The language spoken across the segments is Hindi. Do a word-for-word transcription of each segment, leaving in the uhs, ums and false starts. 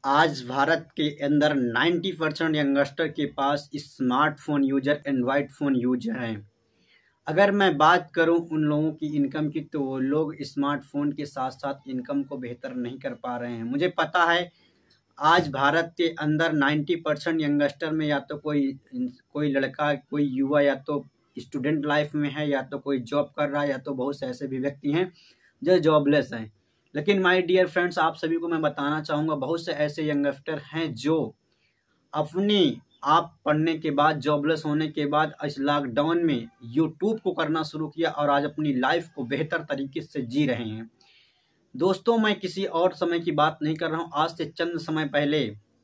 आज भारत के अंदर नब्बे परसेंट यंगस्टर के पास smartphone user android phone user हैं। अगर मैं बात करूं उन लोगों की इनकम की, तो वो लोग स्मार्टफोन के साथ साथ इनकम को बेहतर नहीं कर पा रहे हैं। मुझे पता है आज भारत के अंदर नब्बे परसेंट यंगस्टर में या तो कोई कोई लड़का, कोई युवा या तो स्टूडेंट लाइफ में है, या तो कोई जॉब कर रहा है, या तो बहुत से ऐसे भी व्यक्ति हैं जो जॉबलेस हैं। लेकिन माय डियर फ्रेंड्स, आप सभी को मैं बताना चाहूँगा, बहुत से ऐसे यंगस्टर हैं जो अपनी आप पढ़ने के बाद, जॉबलेस होने के बाद इस लॉकडाउन में यूट्यूब को करना शुरू किया और आज अपनी लाइफ को बेहतर तरीके से जी रहे हैं। दोस्तों, मैं किसी और समय की बात नहीं कर रहा हूँ। आज से चंद समय पहले,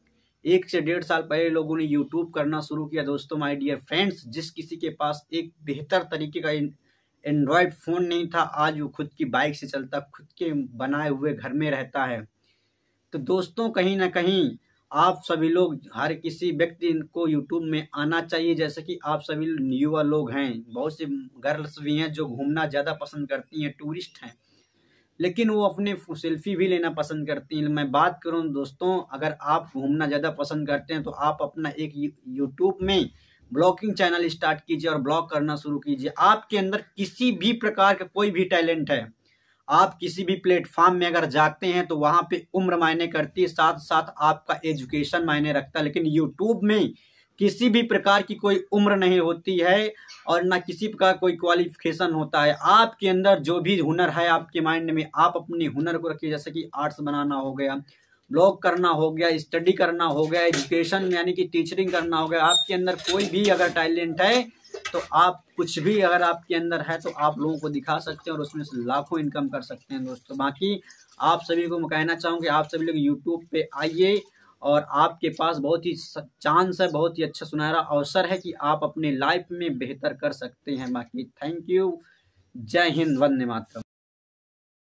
एक से डेढ़ साल पहले लोगों ने यूट्यूब करना शुरू किया। दोस्तों, माय डियर फ्रेंड्स, जिस किसी के पास एक बेहतर तरीके का एंड्रॉयड फ़ोन नहीं था, आज वो खुद की बाइक से चलता, खुद के बनाए हुए घर में रहता है। तो दोस्तों, कहीं ना कहीं आप सभी लोग, हर किसी व्यक्ति को यूट्यूब में आना चाहिए। जैसे कि आप सभी युवा लोग हैं, बहुत सी गर्ल्स भी हैं जो घूमना ज़्यादा पसंद करती हैं, टूरिस्ट हैं, लेकिन वो अपने सेल्फी भी लेना पसंद करती हैं। मैं बात करूं दोस्तों, अगर आप घूमना ज़्यादा पसंद करते हैं तो आप अपना एक यूट्यूब में ब्लॉगिंग चैनल स्टार्ट कीजिए और ब्लॉग करना शुरू कीजिए। आपके अंदर किसी भी प्रकार का कोई भी टैलेंट है, आप किसी भी प्लेटफॉर्म में अगर जाते हैं तो वहाँ पे उम्र मायने करती है, साथ साथ आपका एजुकेशन मायने रखता है। लेकिन यूट्यूब में किसी भी प्रकार की कोई उम्र नहीं होती है और ना किसी प्रकार कोई क्वालिफिकेशन होता है। आपके अंदर जो भी हुनर है आपके माइंड में, आप अपने हुनर को रखिए। जैसे कि आर्ट्स बनाना हो गया, ब्लॉग करना हो गया, स्टडी करना हो गया, एजुकेशन यानी कि टीचरिंग करना हो गया। आपके अंदर कोई भी अगर टैलेंट है तो आप कुछ भी अगर आपके अंदर है तो आप लोगों को दिखा सकते हैं और उसमें से लाखों इनकम कर सकते हैं। दोस्तों, बाकी आप सभी को मैं कहना चाहूँगी, आप सभी लोग यूट्यूब पे आइए और आपके पास बहुत ही चांस है, बहुत ही अच्छा सुनहरा अवसर है कि आप अपनी लाइफ में बेहतर कर सकते हैं। बाकी थैंक यू, जय हिंद, वंदे मातरम।